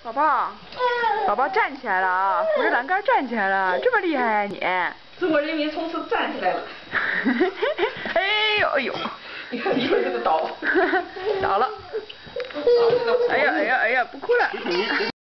宝宝，宝宝站起来了啊！扶着栏杆站起来了，这么厉害啊你！ 中国人民从此站起来了。 哎呦哎呦！ 你看你说这个倒。 倒了。哎呀哎呀哎呀，不哭了。